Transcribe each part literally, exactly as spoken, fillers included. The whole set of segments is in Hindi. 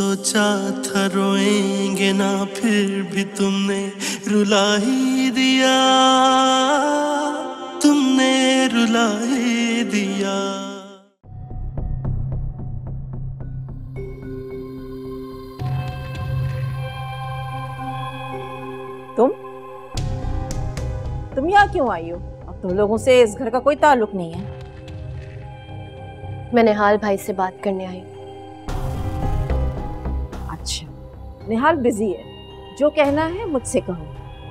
सोचा था रोएंगे ना, फिर भी तुमने रुला ही दिया, तुमने रुला ही दिया। तुम तुम यहाँ क्यों आई हो? अब तुम लोगों से इस घर का कोई ताल्लुक नहीं है। मैं निहाल भाई से बात करने आई। अच्छा, निहाल बिजी है, जो कहना है मुझसे कहो।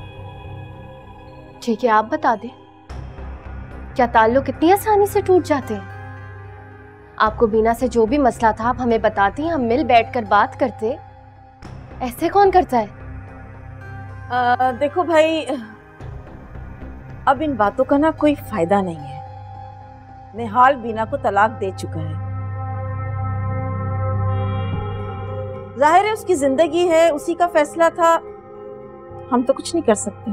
ठीक है, आप बता दें, क्या ताल्लुक इतनी आसानी से टूट जाते हैं? आपको बीना से जो भी मसला था आप हमें बताती, हम मिल बैठकर बात करते। ऐसे कौन करता है? आ, देखो भाई, अब इन बातों का ना कोई फायदा नहीं है। निहाल बीना को तलाक दे चुका है। जाहिर है उसकी जिंदगी है, उसी का फैसला था, हम तो कुछ नहीं कर सकते।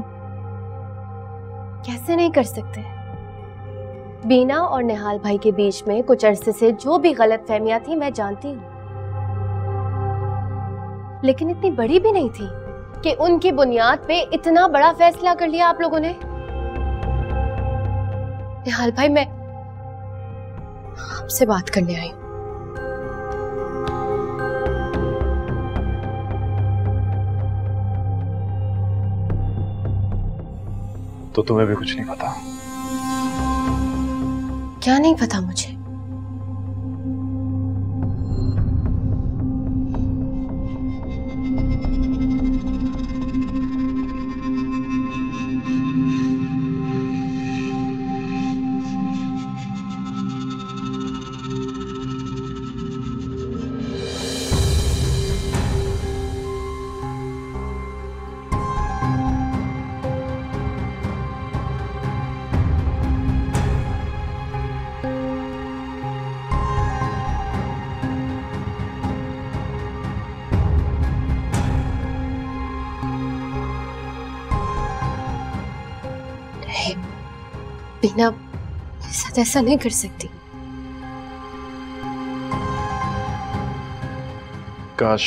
कैसे नहीं कर सकते? बीना और निहाल भाई के बीच में कुछ अरसे से जो भी गलतफहमियां थी मैं जानती हूँ, लेकिन इतनी बड़ी भी नहीं थी कि उनकी बुनियाद पे इतना बड़ा फैसला कर लिया आप लोगों ने। निहाल भाई, मैं आपसे बात करने आई हूं। तो तुम्हें भी कुछ नहीं पता? क्या नहीं पता मुझे? बीना, मेरे साथ ऐसा नहीं कर सकती। काश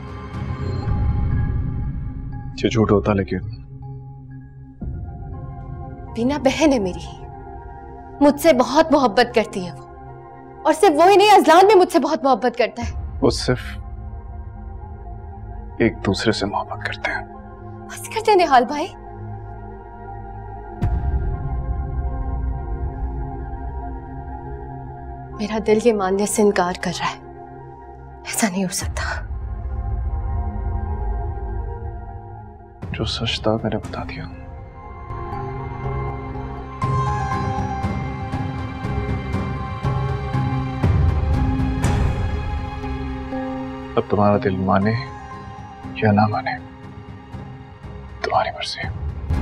ये झूठ होता, लेकिन बीना बहन है मेरी, मुझसे बहुत मोहब्बत करती है वो, और सिर्फ वो ही नहीं, अजलान भी मुझसे बहुत मोहब्बत करता है। वो सिर्फ एक दूसरे से मोहब्बत करते हैं। बस करते हैं निहाल भाई। मेरा दिल ये मानने से इनकार कर रहा है, ऐसा नहीं हो सकता। जो सच था मैंने बता दिया। अब तुम्हारा दिल माने या ना माने, तुम्हारी मर्जी है।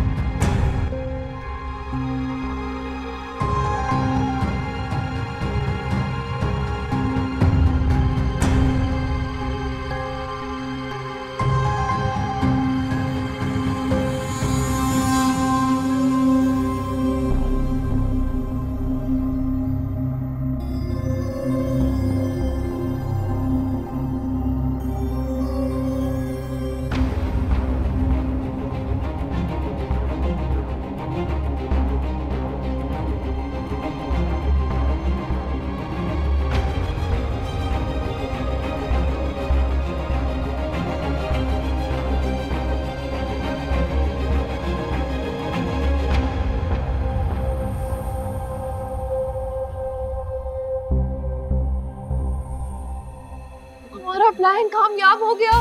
प्लान कामयाब हो गया।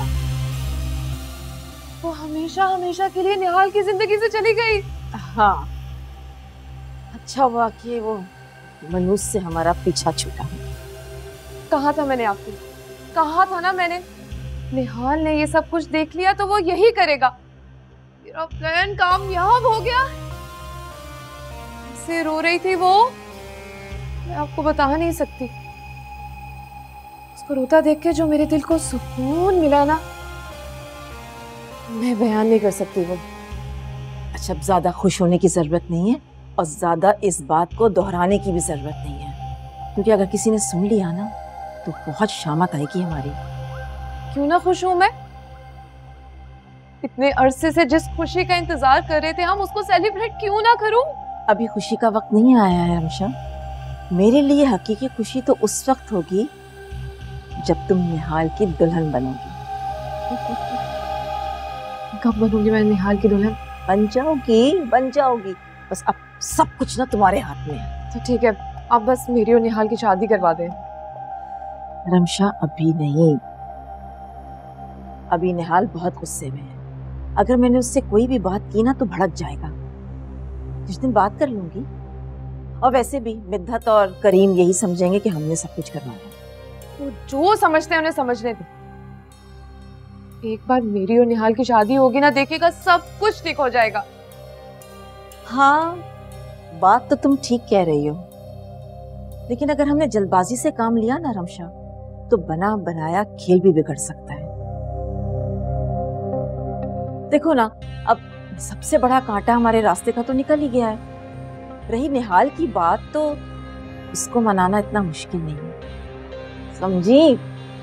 वो हमेशा हमेशा के लिए निहाल की जिंदगी से चली गई। हाँ, अच्छा हुआ कि वो मनुष्य से हमारा पीछा छूटा। कहा था मैंने आपको, कहा था ना मैंने, निहाल ने ये सब कुछ देख लिया तो वो यही करेगा। मेरा प्लान कामयाब हो गया। ऐसे रो रही थी वो, मैं आपको बता नहीं सकती। उसको रोता देख के जो मेरे दिल को सुकून मिला ना, मैं बयान नहीं कर सकती वो। अच्छा, अब ज्यादा खुश होने की जरूरत नहीं है और ज्यादा इस बात को दोहराने की भी जरूरत नहीं है, क्योंकि अगर किसी ने सुन लिया ना तो बहुत शामत आएगी हमारी क्यों ना खुश हूं मैं? इतने अरसे से जिस खुशी का इंतजार कर रहे थे हम, उसको सेलिब्रेट क्यों ना करूं? अभी खुशी का वक्त नहीं आया है रमशा। मेरे लिए हकीकी खुशी तो उस वक्त होगी जब तुम निहाल की दुल्हन बनोगी। कब बनूंगी मैं निहाल की दुल्हन? बन जाओगी, बन जाओगी। बस अब सब कुछ ना तुम्हारे हाथ में है। तो ठीक है, आप बस मेरी और निहाल की शादी करवा दें। रमशा अभी नहीं, अभी निहाल बहुत गुस्से में है। अगर मैंने उससे कोई भी बात की ना तो भड़क जाएगा। कुछ दिन बात कर लूंगी। और वैसे भी मिद्दत और करीम यही समझेंगे कि हमने सब कुछ करवाया। वो जो समझते हैं उन्हें समझने दो। एक बार मेरी और निहाल की शादी होगी ना, देखिएगा सब कुछ ठीक हो जाएगा। हाँ, बात तो तुम ठीक कह रही हो, लेकिन अगर हमने जल्दबाजी से काम लिया ना रमशा, तो बना बनाया खेल भी बिगड़ सकता है। देखो ना, अब सबसे बड़ा कांटा हमारे रास्ते का तो निकल ही गया है। रही निहाल की बात, तो उसको मनाना इतना मुश्किल नहीं है, समझी?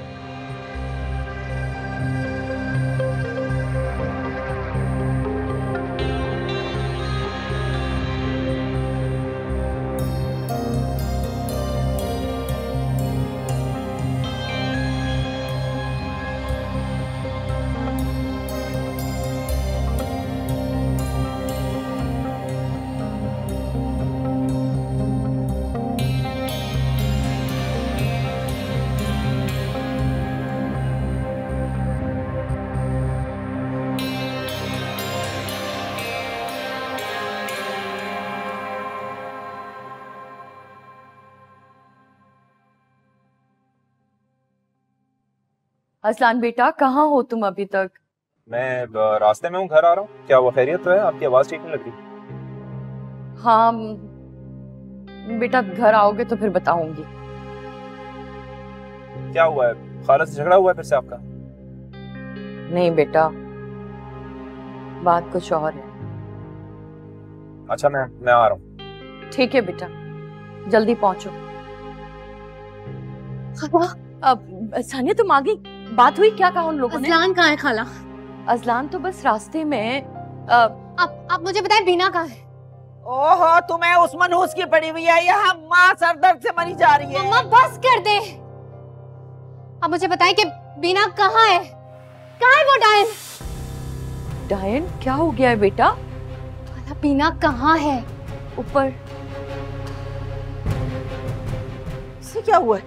असलान बेटा, कहाँ हो तुम अभी तक? मैं ब- रास्ते में हूँ, घर आ रहा हूँ। क्या वो खैरियत तो है? आपकी आवाज ठीक नहीं लग रही। हाँ बेटा, घर आओगे तो फिर बताऊंगी। क्या हुआ है? खाला से झगड़ा हुआ है फिर से आपका? नहीं बेटा, बात कुछ और है। अच्छा, मैं मैं आ रहा हूँ। ठीक है बेटा, जल्दी पहुंचो। अब सानिया तुम आ गई? बात हुई? क्या कहा उन लोगों ने? अजलान कहाँ है खाला? अजलान तो बस रास्ते में। आ, आप आप मुझे बताएं बीना कहाँ है? ओहो, तुम्हें उस मनहूस की पड़ी हुई है, यहाँ माँ सर दर्द से मरी जा रही है। मम्मा बस कर दे। आप मुझे बताएं कि बीना कहाँ है? कहाँ है वो डायन? डायन क्या हो गया है बेटा? खाला बीना कहाँ है? ऊपर। इससे क्या हुआ है?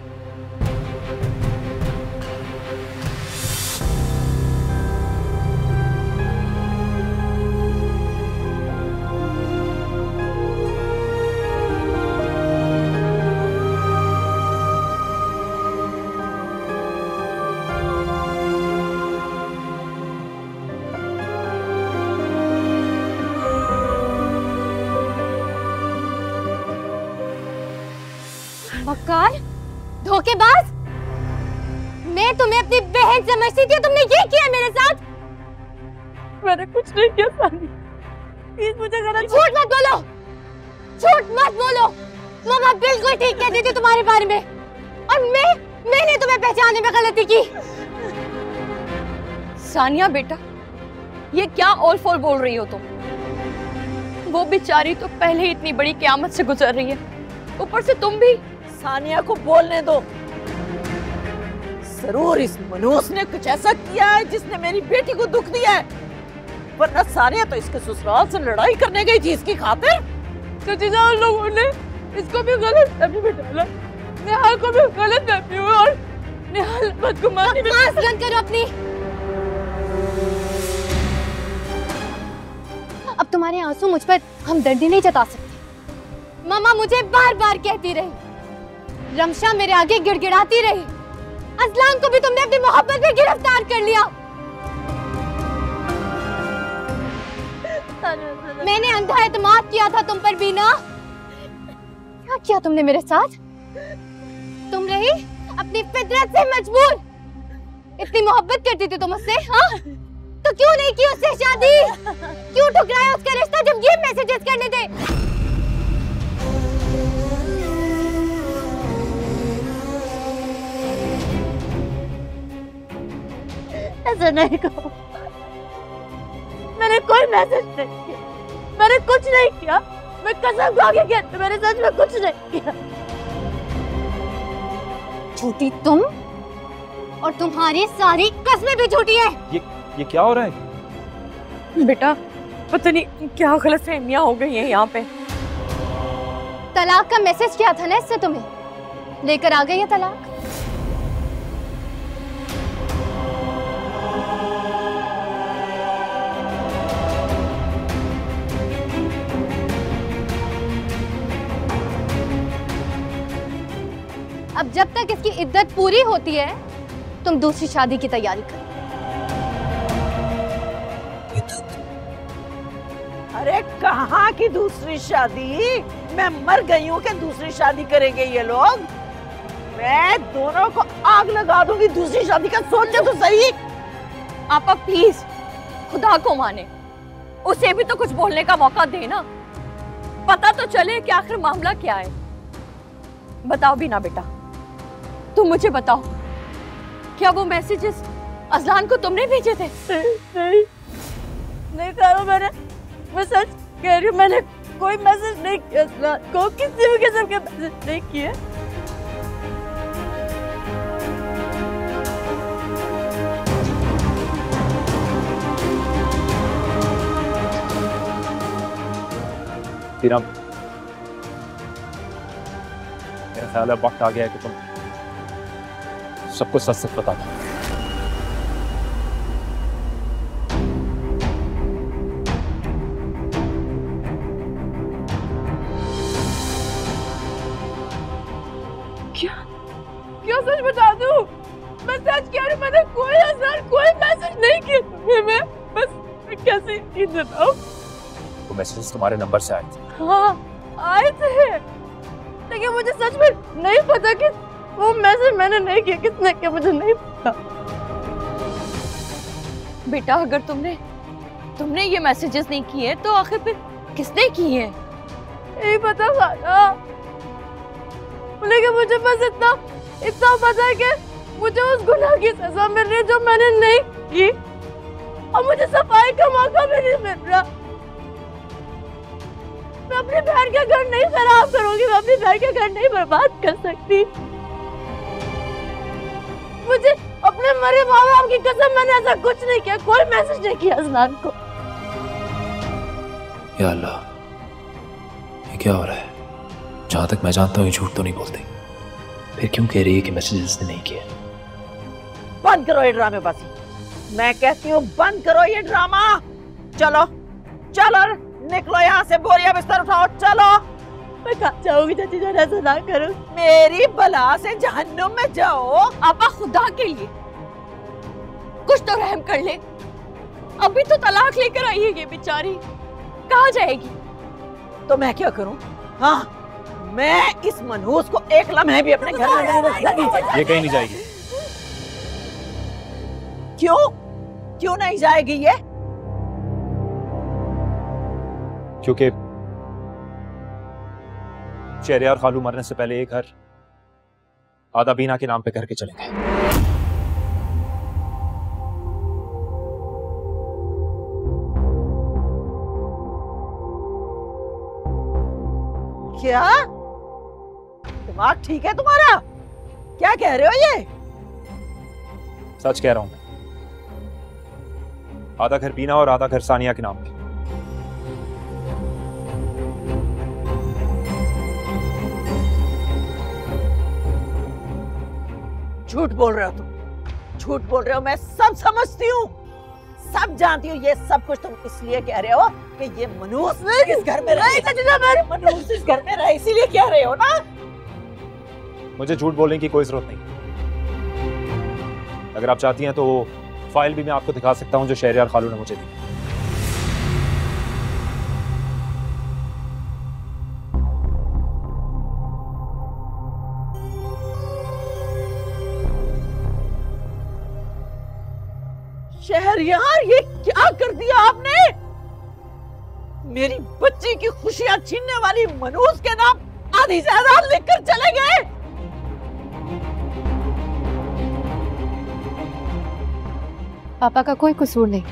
मक्कार, धोखेबाज, मैं तुम्हें अपनी बहन समझती थी, तुमने ये किया मेरे साथ। मैंने कुछ नहीं किया सानी, प्लीज मुझे गलत। झूठ मत बोलो, झूठ मत बोलो। मम्मा बिल्कुल ठीक कहती थी तुम्हारे बारे में, और मैं मैंने तुम्हें पहचानने में गलती की। सानिया बेटा, ये क्या ओल फोल बोल रही हो तुम? वो बेचारी तो पहले ही इतनी बड़ी क़यामत से गुजर रही है, ऊपर से तुम भी। सानिया को बोलने दो। जरूर इस मनूस ने कुछ ऐसा किया है जिसने मेरी बेटी को दुख दिया है, वरना सानिया तो इसके ससुराल से लड़ाई करने गई थी इसकी खातिर। तो जीजा, उन लोगों ने इसको भी गलत फहमी में डाला, निहाल को भी गलत फहमी हुई, और निहाल बदगुमानी में। बकवास बंद करो अपनी। अब तुम्हारे आंसू मुझ पर हमदर्दी नहीं जता सकते। मामा मुझे बार बार कहती रही, रमशा मेरे आगे गिड़गिड़ाती रही, अजलान को भी तुमने अपनी मोहब्बत में गिरफ्तार कर लिया। मैंने अंधा एतमाद किया था तुम पर बीना। क्या किया तुमने मेरे साथ? तुम रही अपनी फितरत से मजबूर। इतनी मोहब्बत करती थी तुम उससे, हाँ? तो क्यों नहीं की उससे शादी? क्यों ठुकराया उसका रिश्ता जब ये मैसेजेस करने थे? ऐसा नहीं कहो, मैंने कोई मैसेज नहीं किया, मैंने कुछ नहीं किया, मैं कसम खा के कहती, मैंने सच में कुछ नहीं किया। झूठी तुम और तुम्हारी सारी कस्में भी झूठी है। ये ये क्या हो रहा है? बेटा पता नहीं क्या गलतफहमियां हो गई हैं यहाँ पे। तलाक का मैसेज क्या था ना इससे तुम्हें, लेकर आ गई है तलाक। अब जब तक इसकी इद्दत पूरी होती है तुम दूसरी शादी की तैयारी करो। अरे कहाँ की दूसरी शादी, मैं मर गई हूँ कि दूसरी शादी करेंगे ये लोग। मैं दोनों को आग लगा दूंगी, दूसरी शादी का सोचे तो सही। आपा प्लीज खुदा को माने, उसे भी तो कुछ बोलने का मौका देना, पता तो चले कि आखिर मामला क्या है। बताओ भी ना बेटा, तुम मुझे बताओ, क्या वो मैसेजेस अजलान को तुमने भेजे थे? नहीं नहीं करो, मैंने, मैं सच कह रही हूँ, मैंने कोई मैसेज नहीं किया अजलान को, किसी भी किस्म के मैसेज नहीं किए। फिर अब मेरा ख्याल है वक्त आ गया है कि तुम सबको सच सच बता दो। क्या क्या सच बता दूं? मैं सच कह रही हूँ, मैंने कोई असर कोई मैसेज नहीं किया तुम्हें। मैं बस मैं कैसे यकीन दिलाऊं? वो मैसेजेस तुम्हारे नंबर से आए थे। हाँ आए थे, लेकिन मुझे सच में नहीं पता कि वो मैसेज मैंने नहीं किया, किसने किया मुझे नहीं पता। बेटा अगर तुमने तुमने ये मैसेजेस नहीं किए तो आखिर फिर किसने किए हैं? नहीं पता खाला, लेकिन मुझे बस इतना इतना पता है कि मुझे उस गुनाह की सजा मिल रही है जो मैंने नहीं की, और मुझे सफाई का मौका भी नहीं मिल रहा। मैं अपनी बहन का घर नहीं खराब करूंगी, मैं अपनी बहन का घर नहीं बर्बाद कर सकती। मुझे अपने मरे माँ बाप की कसम, मैंने ऐसा कुछ नहीं किया, कोई मैसेज नहीं किया अजलान को। या अल्लाह, ये क्या हो रहा है? जहां तक मैं जानता हूँ ये झूठ तो नहीं बोलती, फिर क्यों कह रही है कि मैसेजेस ने नहीं किया? बंद करो ये ड्रामेबाजी, मैं कहती हूँ बंद करो ये ड्रामा। चलो चलो निकलो यहाँ से, बोरिया बिस्तर उठाओ, चलो। मैं कहाँ जाऊंगी चाची जान, ऐसा ना करो, मेरी बला से जहन्नुम में जाओ। आपा खुदा के लिए कुछ तो रहम कर ले, अभी तो तलाक लेकर आई है ये बेचारी, कहाँ जाएगी? तो मैं क्या करूं? हाँ, मैं इस मनहूस को एक लम्हे भी अपने घर में नहीं रख। ये कहीं नहीं जाएगी। क्यों क्यों नहीं जाएगी ये? क्योंकि शहरयार खालू मरने से पहले एक घर आधा बीना के नाम पे करके चले गए। क्या दिमाग ठीक है तुम्हारा? क्या कह रहे हो ये? सच कह रहा हूं मैं, आधा घर बीना और आधा घर सानिया के नाम पे। झूठ बोल रहे हो तुम, झूठ बोल रहे हो, मैं सब समझती हूँ, सब जानती हूँ। ये सब कुछ तुम इसलिए कह रहे हो कि ये मनहूस इस घर में रहे, मनहूस इस घर में रहे, इसीलिए कह रहे हो ना? मुझे झूठ बोलने की कोई जरूरत नहीं। अगर आप चाहती हैं तो फाइल भी मैं आपको दिखा सकता हूं जो शहरयार खालू ने मुझे दी। शहरयार, ये क्या कर दिया आपने? मेरी बच्ची की खुशियां छीनने वाली मनहूस के नाम आधी जायदाद लिखकर चले गए। पापा का कोई कसूर नहीं।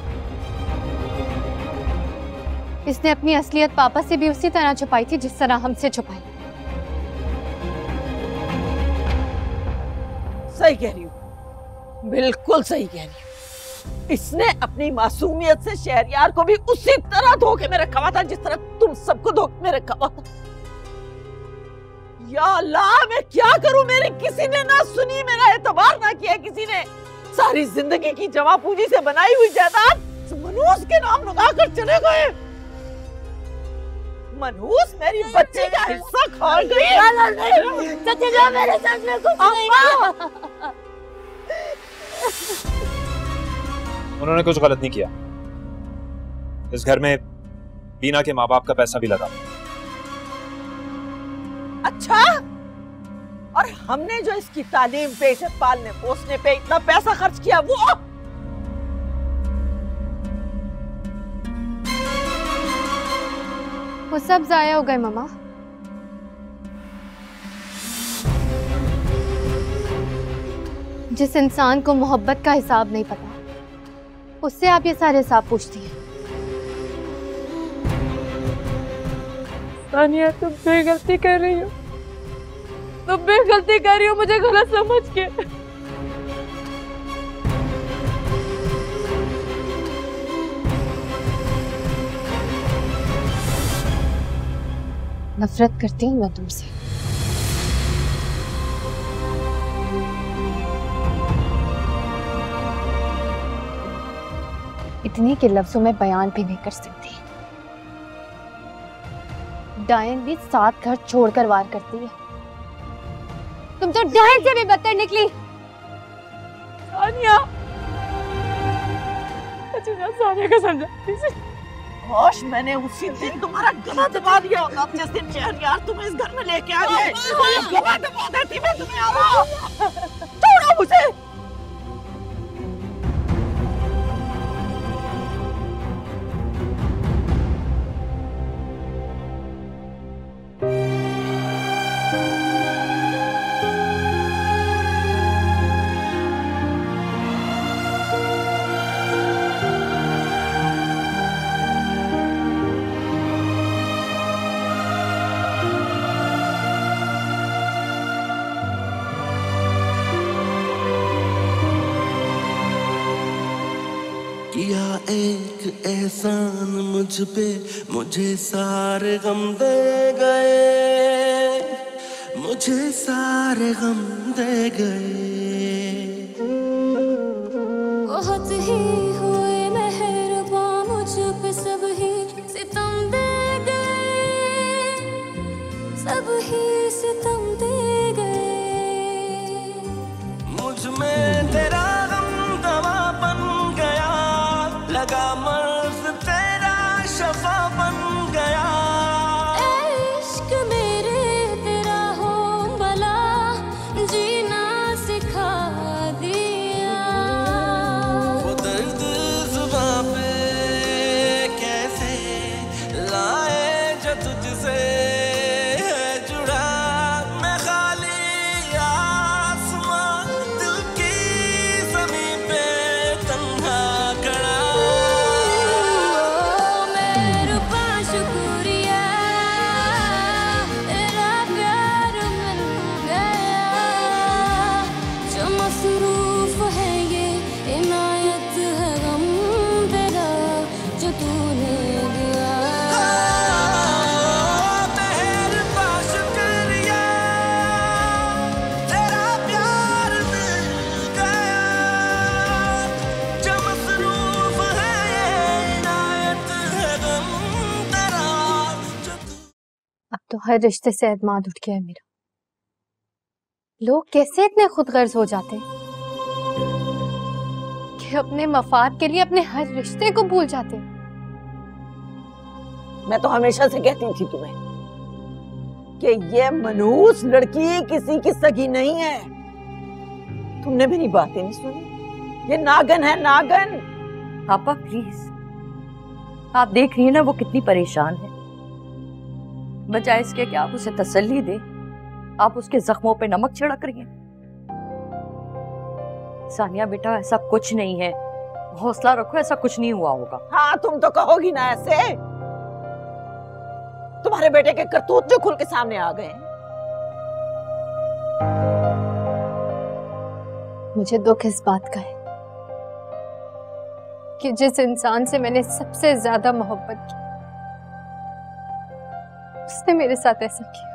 इसने अपनी असलियत पापा से भी उसी तरह छुपाई थी जिस तरह हमसे छुपाई। सही कह रही हूँ, बिल्कुल सही कह रही हूँ। इसने अपनी मासूमियत से शहरयार को भी उसी तरह धोखे में रखा हुआ था जिस तरह तुम सबको धोखे में रखा हुआ था। या अल्लाह, मैं क्या करूं? मेरी किसी ने ना सुनी, मेरा एतबार ना किया किसी ने। सारी जिंदगी की जमा पूंजी से बनाई हुई जायदाद मनहूस के नाम लगा कर चले गए। मनहूस मेरी बच्ची का हिस्सा खा गई। सच्ची जो मेरे साथ में कुछ नहीं किया। उन्होंने कुछ गलत नहीं किया। इस घर में बीना के माँ बाप का पैसा भी लगा। अच्छा, और हमने जो इसकी तालीम पे, इसे पालने पोसने पे इतना पैसा खर्च किया, वो वो सब जाया हो गए मामा। जिस इंसान को मोहब्बत का हिसाब नहीं पता, उससे आप ये सारे हिसाब पूछती हैं। सानिया, तुम बेगलती कर रही हो, तुम बेगलती कर रही हो मुझे गलत समझ के। नफरत करती हूँ मैं तुमसे। इतनी के लफ्जों में बयान भी नहीं कर सकती। डायन भी सात घर छोड़कर वार करती है। तुम तो डायन से भी बदतर निकली। सानिया, अच्छा सानिया का समझा। होश, मैंने उसी दिन तुम्हारा गला दबा दिया होता जिस दिन शहरयार तुम्हें इस घर में लेके आ गए। गला दबा देती मैं तुम्हें। आओ, छोड़ो मुझे। किया एक एहसान मुझ पे, मुझे सारे गम दे गए, मुझे सारे गम दे गए। बहुत ही हुए मेहरबान मुझ पे, सब ही सितम दे गए, सब ही सितम दे गए। मुझ में तेरा गम दवा बन गया, लगा मर्ज तेरा शफा बन गया। इश्क मेरे तेरा हो भला, जीना सिखा दिया। वो दर्द जुबां पे कैसे लाए जो तुझसे है जुड़ा। मैं खाली आसमां दिल की ज़मीं पे तन्हा खड़ा। मेहरबा शुक्रिया, तेरा प्यार मिल गया। जो मसरूफ है ये इनायत है गम तेरा जो तूने दिया। मेहरबा शुक्रिया, तेरा प्यार मिल गया। जो मसरूफ है ये इनायत है गम तेरा जो तू। अब तो हर रिश्ते से एतमाद उठ गया है मेरा। लोग कैसे इतने खुदगर्ज हो जाते हैं कि अपने मफाद के लिए अपने हर रिश्ते को भूल जाते हैं। मैं तो हमेशा से कहती थी तुम्हें कि ये मनहूस लड़की किसी की सगी नहीं है। तुमने मेरी बातें नहीं सुनी। ये नागन है, नागन। पापा प्लीज, आप देख रही हैं ना वो कितनी परेशान है। बजाय इसके कि आप उसे तसल्ली दे, आप उसके जख्मों पे नमक छिड़क रही हैं। सानिया बेटा, ऐसा कुछ नहीं है। हौसला रखो, ऐसा कुछ नहीं हुआ होगा। हाँ तुम तो कहोगी ना ऐसे। तुम्हारे बेटे के करतूत जो खुल के सामने आ गए। मुझे दुख इस बात का है कि जिस इंसान से मैंने सबसे ज्यादा मोहब्बत की उसने मेरे साथ ऐसा किया।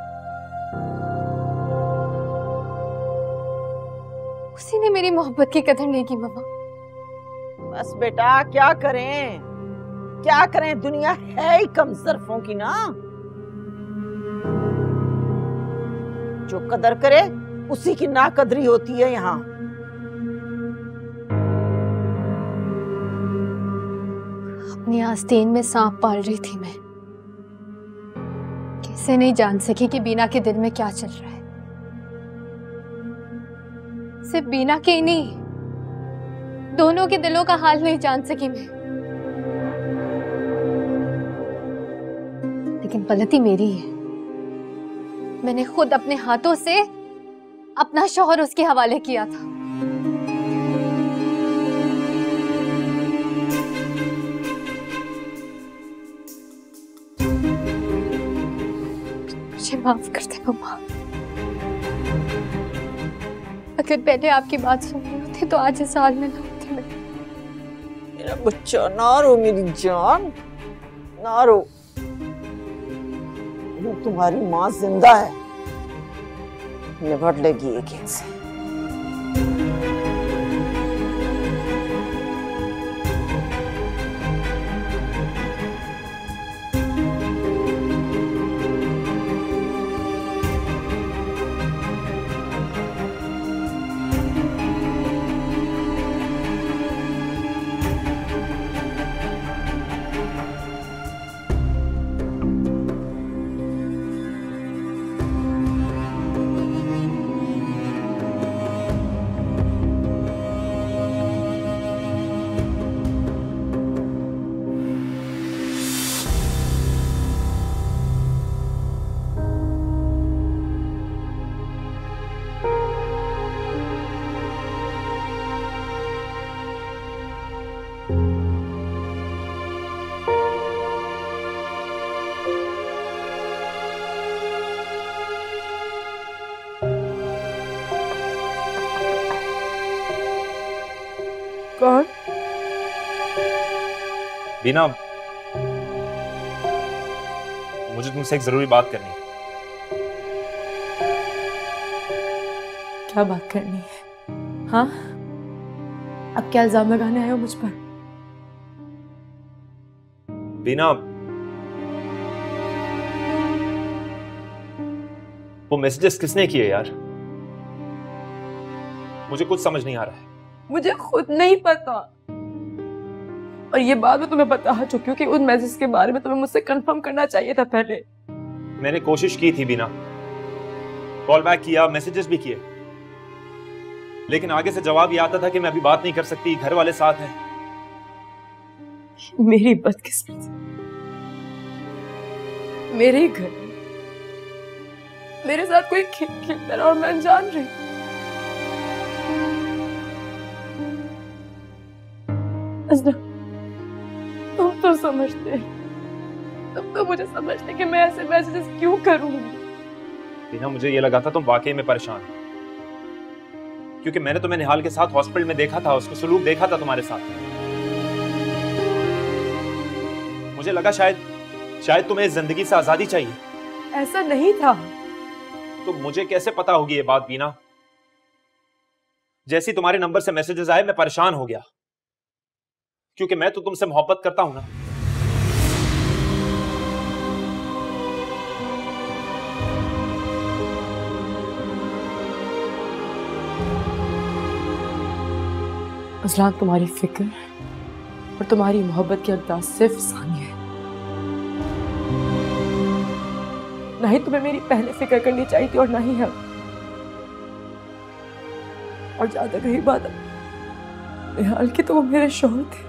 उसी ने मेरी मोहब्बत की कदर नहीं की मम्मा। बस बेटा क्या करें क्या करें, दुनिया है ही कम ज़र्फ़ों की ना। जो कदर करे उसी की नाकदरी होती है यहाँ। अपनी आस्तीन में सांप पाल रही थी मैं, कैसे नहीं जान सकी कि बीना के दिल में क्या चल रहा है। सिर्फ बीना के ही नहीं, दोनों के दिलों का हाल नहीं जान सकी मैं। लेकिन गलती मेरी है, मैंने खुद अपने हाथों से अपना शौहर उसके हवाले किया था। मुझे माफ कर दे मम्मा। अगर पहले आपकी बात सुननी होती तो आज इस हाल में ना होती मैं। मेरा बच्चा ना रो मेरी जान, ना रो। तुम्हारी माँ जिंदा है, निपट लेगी एक एक से। कौन? बीना, मुझे तुमसे एक जरूरी बात करनी है। क्या बात करनी है? हाँ, अब क्या इल्जाम लगाने आए हो मुझ पर? बीना, वो मैसेजेस किसने किए यार? मुझे कुछ समझ नहीं आ रहा है। मुझे खुद नहीं पता, और ये बात मैं तुम्हें बता चुकी हूँ कि उन मैसेज के बारे में तुम्हें मुझसे कंफर्म करना चाहिए था पहले। मैंने कोशिश की थी बीना, कॉल बैक किया, मैसेजेस भी किए, लेकिन आगे से जवाब ये आता था कि मैं अभी बात नहीं कर सकती, घर वाले साथ हैं। मेरी बदकिस्मती, मेरे ही घर में मेरे साथ कोई खेल खेलता रहा और मैं अनजान रही। अज़रा, तुम तो समझते, तुम तो मुझे समझते कि मैं ऐसे मैसेजेस क्यों करूंगी। बीना, मुझे ये लगा था तुम वाकई में परेशान हो, क्योंकि मैंने तुम्हें निहाल के साथ हॉस्पिटल में देखा था, उसको सलूक देखा था तुम्हारे साथ। मुझे लगा शायद शायद तुम्हें इस जिंदगी से आजादी चाहिए। ऐसा नहीं था। तो मुझे कैसे पता होगी ये बात बीना? जैसे तुम्हारे नंबर से मैसेजेस आए मैं परेशान हो गया, क्योंकि मैं तो तुमसे मोहब्बत करता हूं ना। अज़लान, तुम्हारी फिक्र और तुम्हारी मोहब्बत की अंदाज सिर्फ सानी है। ना ही तुम्हें मेरी पहले फिक्र करनी चाहिए थी और ना ही हम। और जहां तक रही बात निहाल की, तो वो मेरे शौहर थे।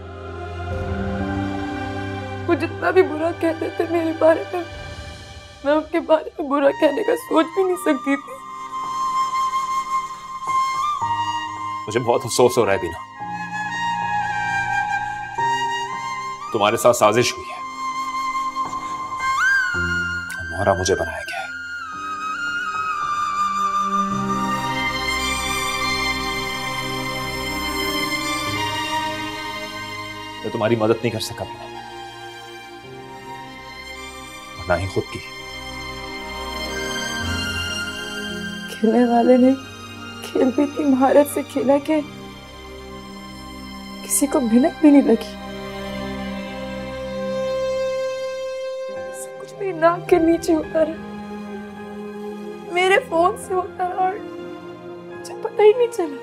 वो जितना भी बुरा कहते थे मेरे बारे में, मैं उनके बारे में बुरा कहने का सोच भी नहीं सकती थी। मुझे बहुत अफसोस हो रहा है बीना, तुम्हारे साथ साजिश हुई है। मोहरा मुझे बनाया गया है। मैं तुम्हारी मदद नहीं कर सका बिना, और ना ही खुद की। खेलने वाले ने खेल भी इतनी महारत से खेला कि किसी को भिनक भी नहीं लगी। सब कुछ मेरी नाक के नीचे होता रहा, मेरे फोन से होता रहा और मुझे पता ही नहीं चला।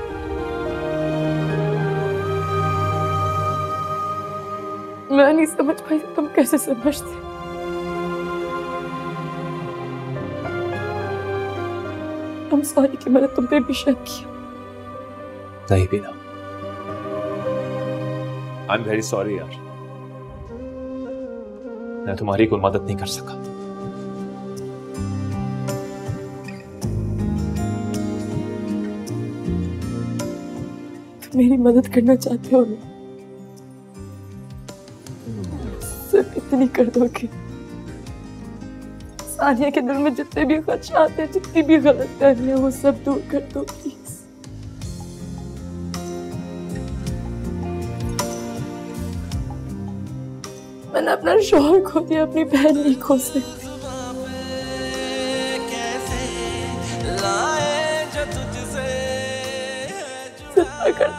मैं नहीं समझ पाई, तुम कैसे समझते? I'm sorry कि मैंने तुम पे भी शक किया। नहीं Beena, I am very sorry यार, मैं तुम्हारी कोई मदद नहीं कर सका। तुम मेरी मदद करना चाहते हो ना, सिर्फ इतनी कर दो कि सानिया के दिल में जितने भी खदशात हैं, जितनी भी गलतफहमियां, वो सब दूर कर दो प्लीज। मैंने अपना शौहर खो दिया, अपनी बहन नहीं खो सकती। अगर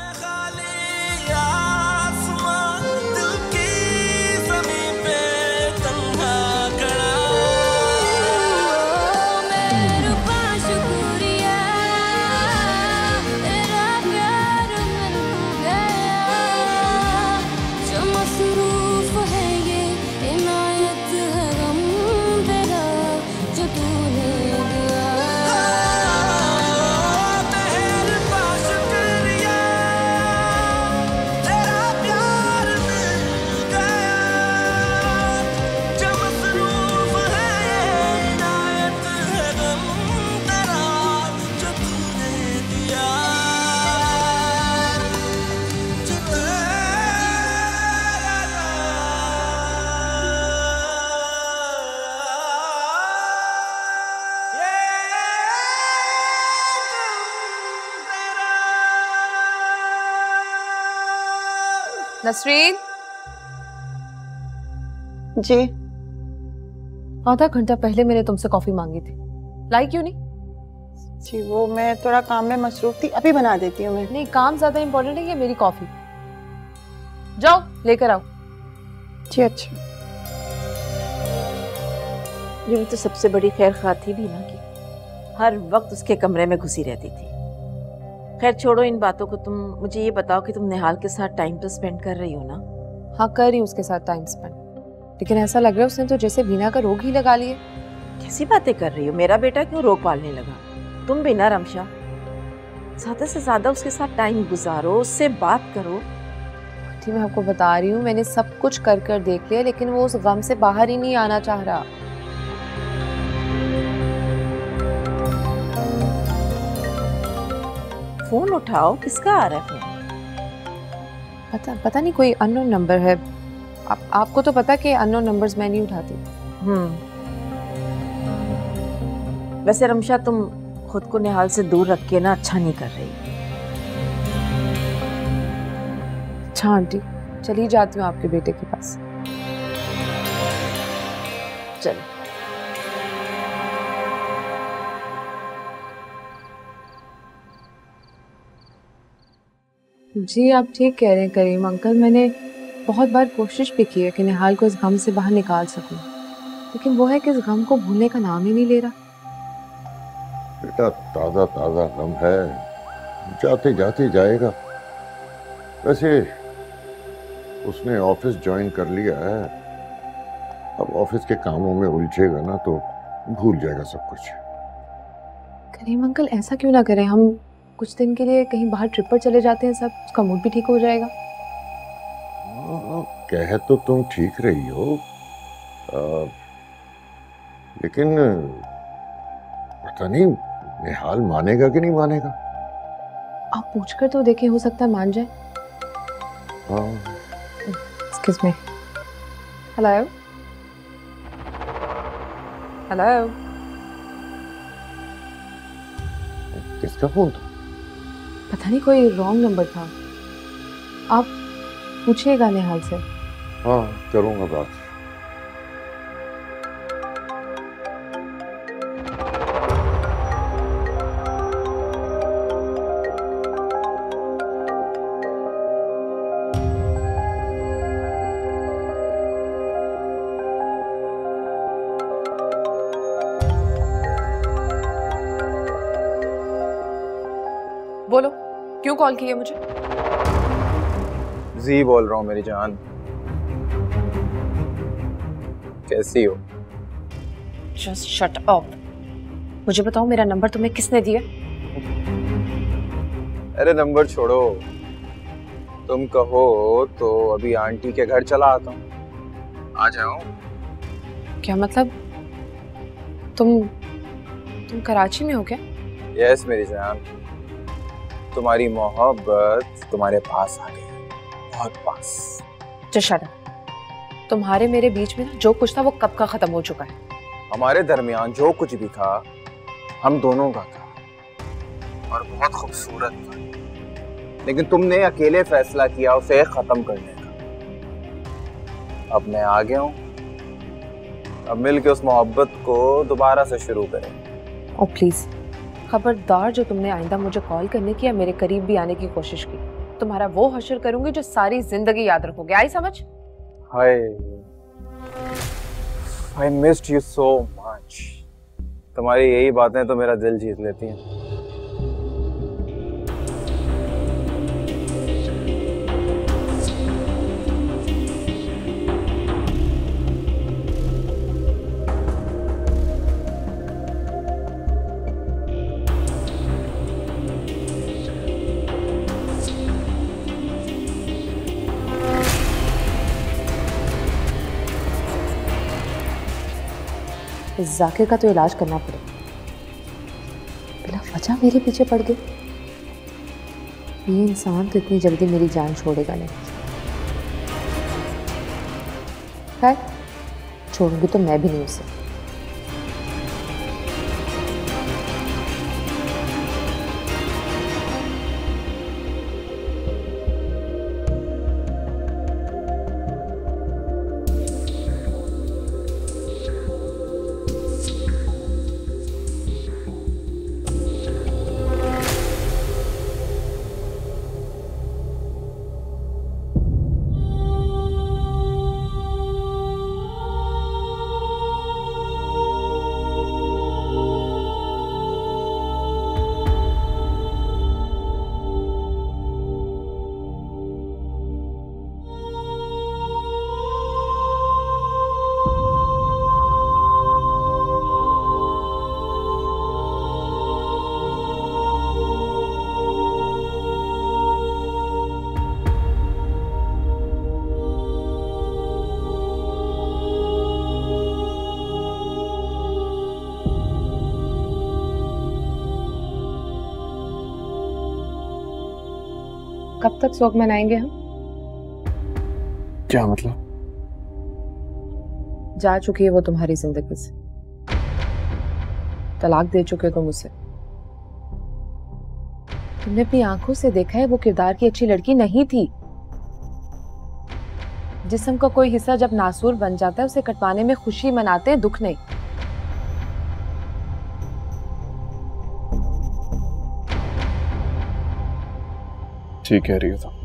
नसरीन जी, आधा घंटा पहले मैंने तुमसे कॉफी मांगी थी, लाई क्यों नहीं? जी वो मैं थोड़ा काम में मसरूफ थी, अभी बना देती हूँ मैं। नहीं, काम ज्यादा इंपॉर्टेंट है या मेरी कॉफी? जाओ लेकर आओ। जी अच्छा। ये तो सबसे बड़ी खैर खा थी बीना की, हर वक्त उसके कमरे में घुसी रहती थी। खैर छोड़ो इन बातों को, तुम मुझे ये बताओ कि तुम निहाल के साथ टाइम तो स्पेंड कर रही हो ना? हाँ कर रही हूँ उसके साथ टाइम स्पेंड, लेकिन ऐसा लग रहा है उसने तो जैसे बीना का रोग ही लगा लिया। कैसी बातें कर रही हो? मेरा बेटा क्यों रोग पालने लगा? तुम भी ना रमशा, ज्यादा से ज्यादा उसके साथ टाइम गुजारो, उससे बात करो। थी मैं आपको बता रही हूँ, मैंने सब कुछ कर कर देख लिया, लेकिन वो उस गम से बाहर ही नहीं आना चाह रहा। फोन उठाओ, किसका आ रहा है फोन? पता पता नहीं, कोई अननोन नंबर है। आप, आपको तो पता कि अननोन नंबर्स मैं नहीं उठाती। हम्म। वैसे रमशा तुम खुद को निहाल से दूर रख के ना अच्छा नहीं कर रही। अच्छा आंटी, चली जाती हूँ आपके बेटे के पास। चलो। जी आप ठीक कह रहे हैं करीम अंकल, मैंने बहुत बार कोशिश भी की है कि निहाल को इस गम से बाहर निकाल सकूं, लेकिन वो है कि इस गम को भूलने का नाम ही नहीं ले रहा। बेटा ताज़ा ताज़ा गम है, जाते जाते जाएगा। वैसे उसने ऑफिस ज्वाइन कर लिया है, अब ऑफिस के कामों में उलझेगा ना तो भूल जाएगा सब कुछ। करीम अंकल ऐसा क्यों ना करें, हम कुछ दिन के लिए कहीं बाहर ट्रिप पर चले जाते हैं, सब उसका मूड भी ठीक हो जाएगा। हाँ, कह तो तुम ठीक रही हो, आ, लेकिन पता नहीं निहाल मानेगा कि नहीं मानेगा। आप पूछकर तो देखें, हो सकता है मान जाए। हाँ Excuse me. Hello? Hello? किसका फोन था? पता नहीं, कोई रॉन्ग नंबर था। आप पूछिएगा निहाल से। हाँ करूँगा बात। बोलो, क्यों कॉल किया मुझे? जी बोल रहा हूँ मेरी जान, कैसी हो? Just shut up. मुझे बताओ, मेरा नंबर तुम्हें किसने दिया? अरे नंबर छोड़ो, तुम कहो तो अभी आंटी के घर चला आता हूँ, आ जाओ। क्या मतलब? तुम तुम कराची में हो क्या? यस मेरी जान, तुम्हारी मोहब्बत तुम्हारे पास आ गई, बहुत पास। Just shut up. तुम्हारे मेरे बीच में जो कुछ था वो कब का खत्म हो चुका है। हमारे दरमियान जो कुछ भी था हम दोनों का था और बहुत खूबसूरत था, लेकिन तुमने अकेले फैसला किया उसे खत्म करने का। अब मैं आ गया हूँ, अब मिलके उस मोहब्बत को दोबारा से शुरू करें। ओ प्लीज खबरदार, जो तुमने आइंदा मुझे कॉल करने की या मेरे करीब भी आने की कोशिश की, तुम्हारा वो हश्र करूंगी जो सारी जिंदगी याद रखोगे। आई समझ? हाय, I missed you so much। तुम्हारी यही बातें तो मेरा दिल जीत लेती हैं। इस जाकिर का तो इलाज करना पड़ेगा। बिला वजह मेरे पीछे पड़ गए। ये इंसान तो इतनी जल्दी मेरी जान छोड़ेगा नहीं। है छोड़ूंगी तो मैं भी नहीं उसे। कब तक शौक मनाएंगे हम? क्या मतलब? जा चुकी है वो तुम्हारी जिंदगी से, तलाक दे चुके हो तुम उसे। तुमने अपनी आंखों से देखा है वो किरदार की अच्छी लड़की नहीं थी। जिस्म का कोई हिस्सा जब नासूर बन जाता है उसे कटवाने में खुशी मनाते हैं, दुख नहीं। ठीक कह रही हो तुम।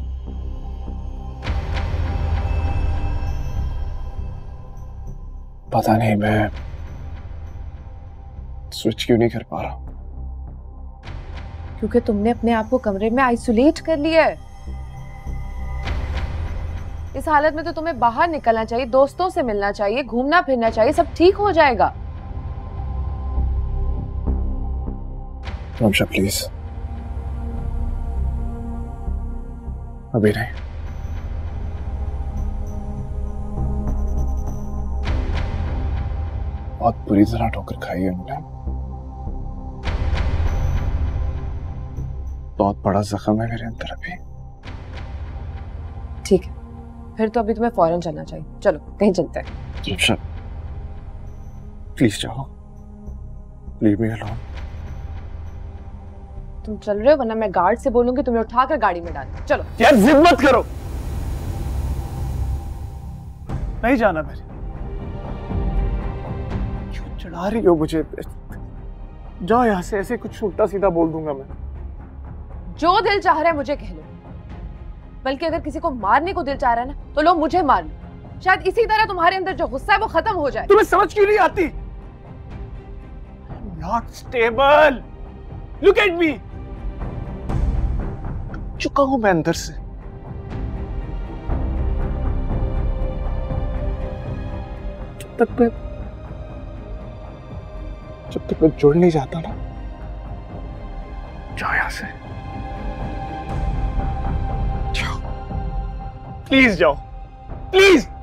पता नहीं मैं स्विच क्यों नहीं कर पा रहा। क्योंकि तुमने अपने आप को कमरे में आइसोलेट कर लिया है। इस हालत में तो तुम्हें बाहर निकलना चाहिए, दोस्तों से मिलना चाहिए, घूमना फिरना चाहिए, सब ठीक हो जाएगा। रमशा प्लीज, अभी नहीं। बहुत बुरी तरह ठोकर खाई है हमने, बहुत बड़ा जख्म है मेरे अंदर अभी। ठीक है, फिर तो अभी तुम्हें फौरन चलना चाहिए। चलो कहीं चलते हैं। प्लीज जाओ, लीव मी अलोन। तुम चल रहे हो वरना मैं गार्ड से बोलूंगी तुम्हें उठाकर गाड़ी में डाल। चलो यार जिद मत करो, नहीं जाना मेरे। क्यों चढ़ा रही हो मुझे? जाओ यहाँ से, ऐसे कुछ उल्टा सीधा बोल दूंगा मैं। जो दिल चाह रहा है मुझे कह लो, बल्कि अगर किसी को मारने को दिल चाह रहा है ना तो लो मुझे मार लो। शायद इसी तरह तुम्हारे अंदर जो गुस्सा है वो खत्म हो जाए। तुम्हें समझ क्यों नहीं आती? Not stable, look at me. चुका हूं मैं अंदर से। जब तक मैं जब तक मैं जुड़ नहीं जाता ना, जाओ यहां से, जाओ प्लीज, जाओ प्लीज।